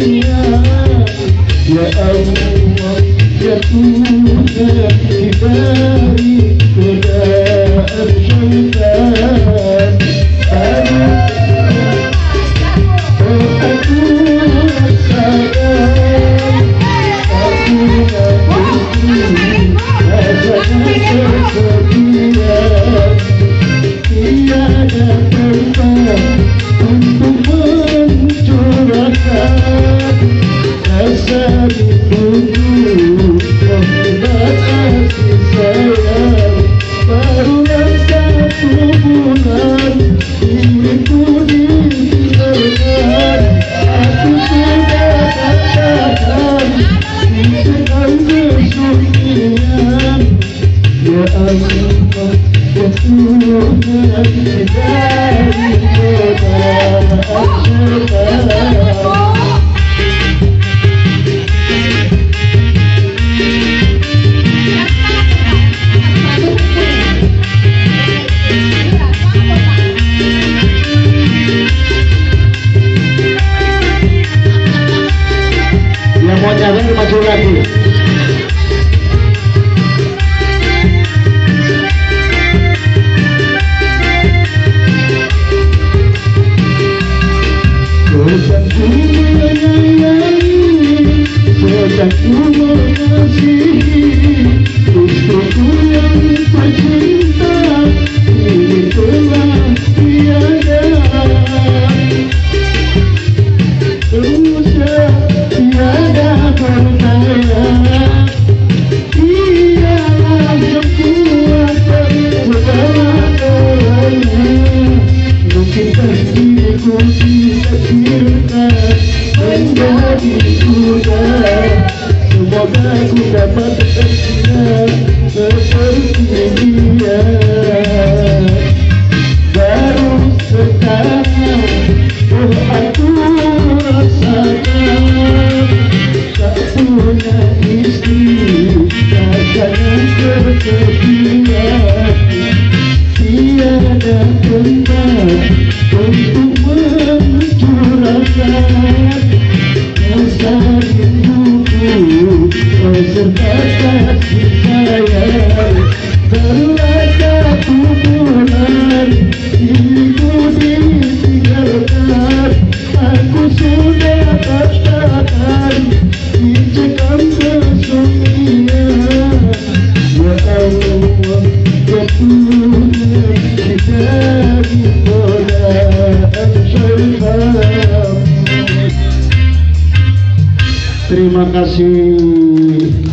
dunia. Ya Allah, ya Tuhan, hindari godaan syaitan. Aku rasakan, aku rasakan kesedihan. Tiada tempat untuk mencurahkan rasa rindu, obat kasih sayang. Barulah 1 bulan diriku ditinggalkan. Aku sudah katakan tinggalkan kesunyian. Ya Allah, ya Tuhan, hindari godaan syaitan. Yang mau nyari maju lagi. Sedangku menyayangi, sedangku mengasihi, istriku yang tercinta ini telah tiada. Usah tiada berdaya, dialah yang kuat segala-galanya. Mungkinkah diriku ditakdirkan menjadi kuda? Semoga aku dapat tersinar seperti dia. Baru sekarang aku rasakan tak punya istri, jangan bersedia. Tiada tempat untuk mencurahkan rasa rinduku beserta kasih sayang. Barulah 1 bulan diriku ditinggalkan. Aku sudah katakan dicekam kesunyian. Ya Allah, ya Tuhan, hindari godaan syaitan. Terima kasih.